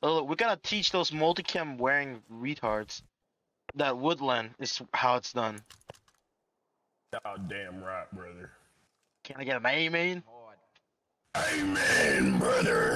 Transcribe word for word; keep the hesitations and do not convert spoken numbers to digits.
Oh, we gotta teach those multicam wearing retards that woodland is how it's done. Oh, damn right, brother. Can I get an amen? Amen, brother.